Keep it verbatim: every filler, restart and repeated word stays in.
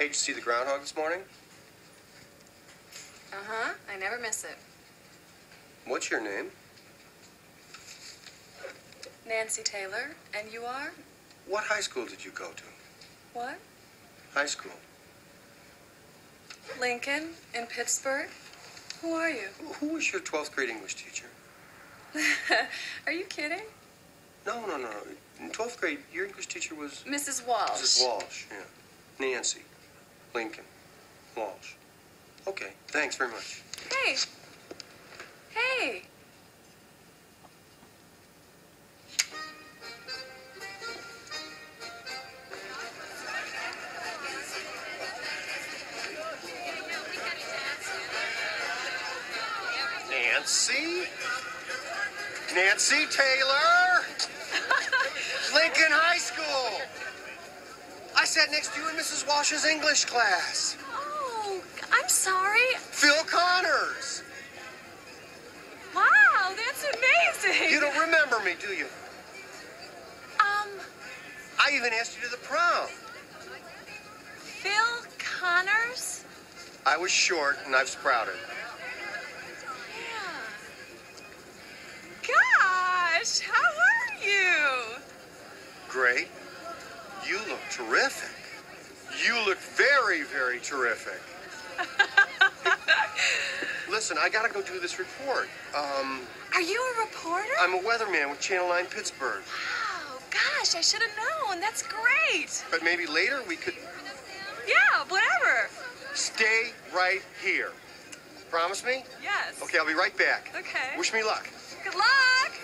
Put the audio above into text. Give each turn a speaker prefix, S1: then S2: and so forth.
S1: Hey, did you see the groundhog this morning?
S2: Uh-huh. I never miss it.
S1: What's your name?
S2: Nancyy Taylor. And you are?
S1: What high school did you go to?
S2: What?
S1: High school.
S2: Lincoln in Pittsburgh. Who are you?
S1: Who was your twelfth grade English teacher?
S2: Are you kidding?
S1: No, no, no. In twelfth grade, your English teacher was...
S2: Missus Walsh.
S1: Missus Walsh, yeah. Nancy. Lincoln. Walsh. Okay, thanks very much.
S2: Hey. Hey.
S1: Nancyy? Nancyy Taylor? Lincoln High School. I sat next to you in Missus Walsh's English class.
S2: Oh, I'm sorry.
S1: Phil Connors.
S2: Wow, that's amazing.
S1: You don't remember me, do you?
S2: Um,
S1: I even asked you to the prom.
S2: Phil Connors?
S1: I was short and I've sprouted.
S2: Gosh, how are you?
S1: Great. You look terrific. You look very, very terrific. Listen, I gotta go do this report. Um,
S2: Are you a reporter?
S1: I'm a weatherman with Channel nine Pittsburgh.
S2: Wow, gosh, I should have known. That's great.
S1: But maybe later we could...
S2: Yeah, whatever.
S1: Stay right here. Promise me?
S2: Yes.
S1: Okay, I'll be right back.
S2: Okay.
S1: Wish me luck.
S2: Good luck.